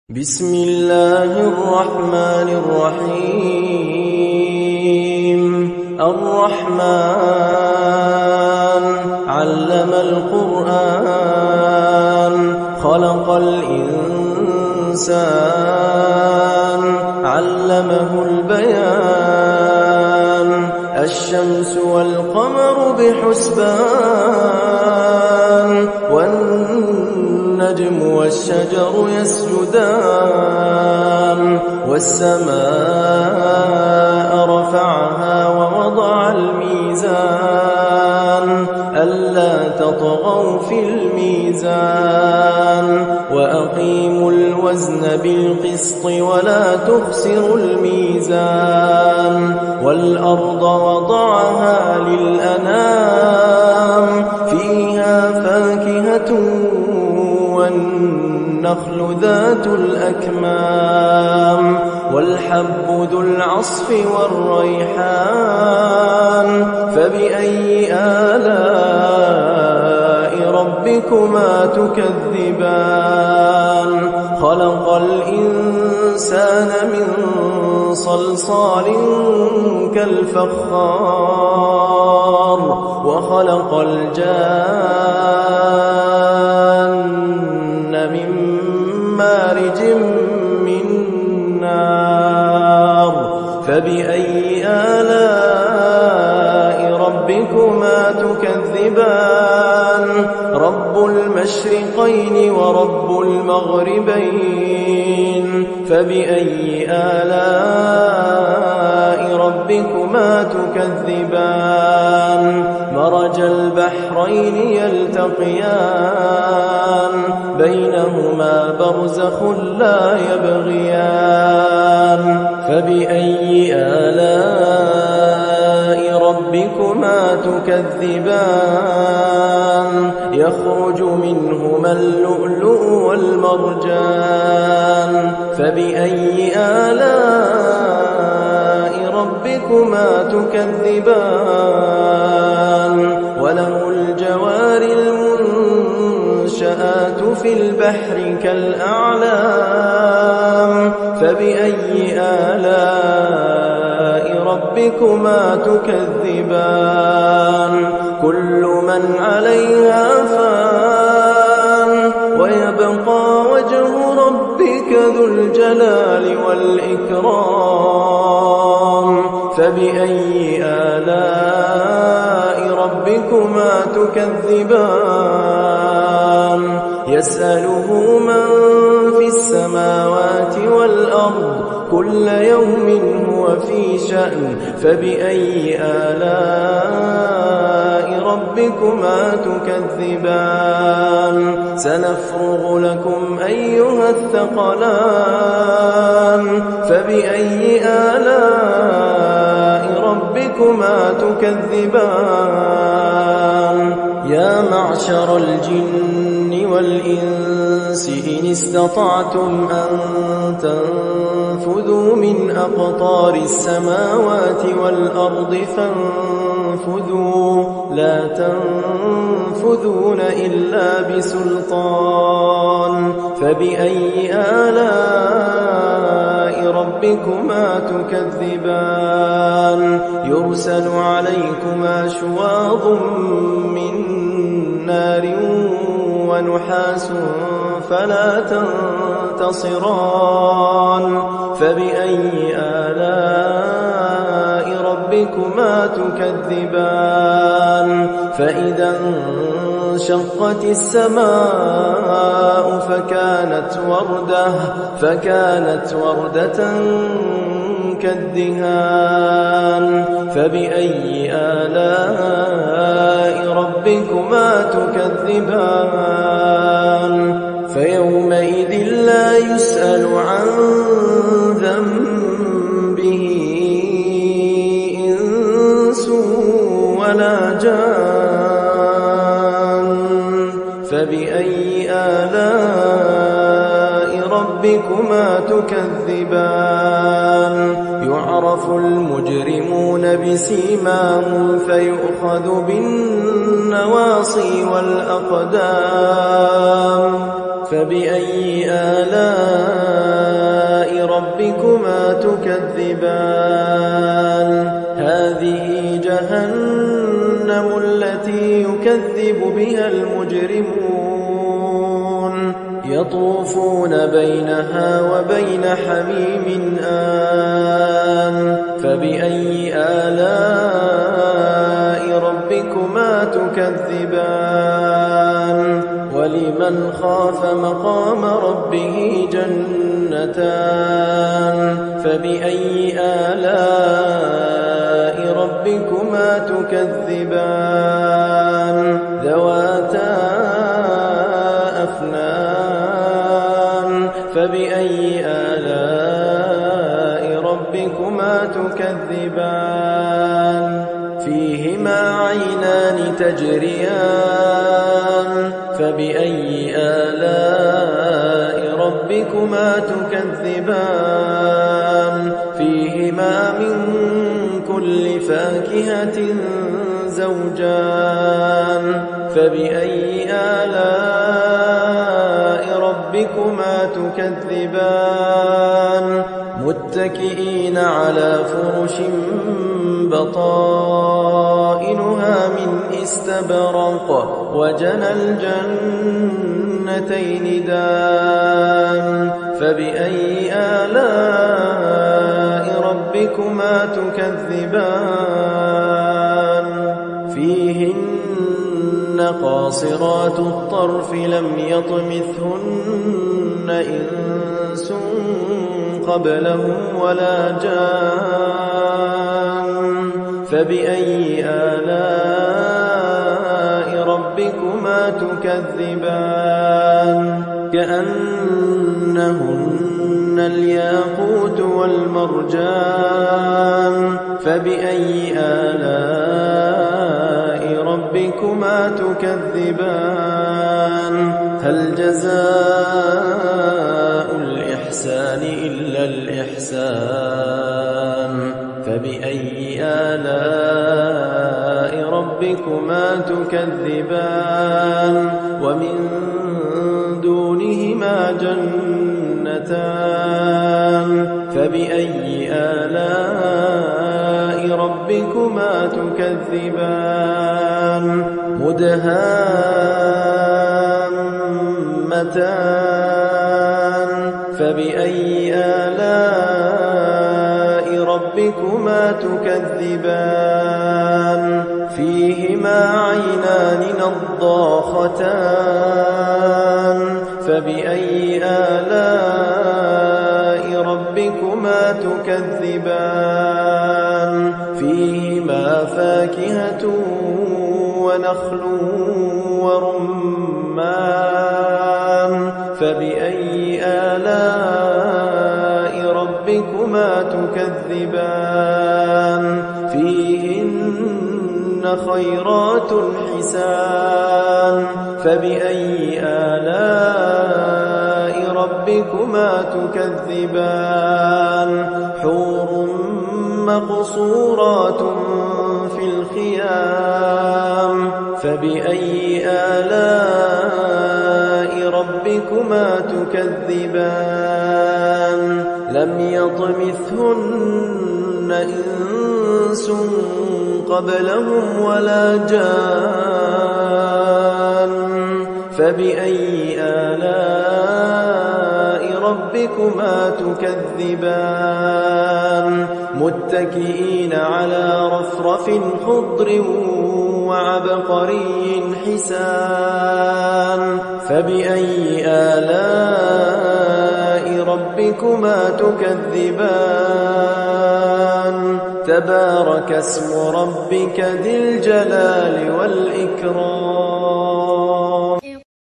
بسم الله الرحمن الرحيم. الرحمن علم القرآن خلق الإنسان علمه البيان الشمس والقمر بحسبان والنجم والشجر يسجدان والسماء رفعها ووضع الميزان ألا تطغوا في الميزان وأقيموا الوزن بالقسط ولا تخسروا الميزان والأرض وضعها للأنام فيها فاكهة والنخل ذات الأكمام والحب ذو العصف والريحان فبأي آلاء ربكما تكذبان خلق الإنسان من صلصال كالفخار وخلق الجان من مارج من نار فبأي آلاء ربكما تكذبان رب المشرقين ورب المغربين فبأي آلاء ربكما تكذبان مرج البحرين يلتقيان بينهما برزخ لا يبغيان فبأي آلاء ربكما تكذبان يخرج منهما اللؤلؤ والمرجان فبأي آلاء ربكما تكذبان وله الجوار المنشآت في البحر كالأعلام فبأي آلاء ربكما تكذبان كل من عليها فان ويبقى وجه ربك ذو الجلال والإكرام فبأي آلاء ربكما تكذبان يسأله من في السماوات والأرض كل يوم هو في شأن فبأي آلاء ربكما تكذبان سنفرغ لكم أيها الثقلان فبأي آلاء ربكما تكذبان يا معشر الجن والإنس إن استطعتم أن تنفذوا من أقطار السماوات والأرض فانفذوا لا تنفذون إلا بسلطان فبأي آلاء ربكما تكذبان يرسل عليكما شواظ من نار ونحاس فلا تنتصران فبأي آلاء ربكما تكذبان فإذا انشقت السماء فكانت وردة كالدهان فبأي آلاء ربكما تكذبان فيومئذ لا يسأل عن ذنبه إنس ولا جان فبأي آلاء ربكما تكذبان يعرف المجرمون بسيماهم فيؤخذ بالنواصي والأقدام فبأي آلاء ربكما تكذبان هذه جهنم التي يكذب بها المجرمون يطوفون بينها وبين حميم آن فبأي آلاء ربكما تكذبان ولمن خاف مقام ربه جنتان فبأي آلاء ربكما تكذبان ذواتا أفنان فبأي آلاء ربكما تكذبان فيهما عينان تجريان فبأي آلاء ربكما تكذبان فيهما من كل فاكهة زوجان فبأي آلاء ربكما تكذبان متكئين على فرش بطائنها من استبرق وجنى الجنتين دان فبأي آلاء ربكما تكذبان فيهن قاصرات الطرف لم يطمثهن إنس قبلهم ولا جان فبأي آلاء ربكما تكذبان كأنهن الياقوت والمرجان فبأي آلاء ربكما تكذبان هل جزاء الإحسان إلا الإحسان فبأي آلاء ربكما تكذبان ومن دونهما جنتان فبأي آلاء ربكما تكذبان مدهامتان فبأي آلاء ربكما تكذبان فيهما عينان نضاختان فبأي آلاء ربكما تكذبان فيهما فاكهة ونخل ورمان فبأي آلاء ربكما تكذبان فيهن خيرات حسان فبأي آلاء ربكما تكذبان حور مقصورات في الخيام فبأي آلاء ربكما تكذبان لم يطمثهن إنس قبلهم ولا جان فبأي آلاء ربكما تكذبان متكئين على رفرف خضر وعبقري حسان فبأي آلاء ربكما تكذبان تبارك اسم ربك ذي الجلال والإكرام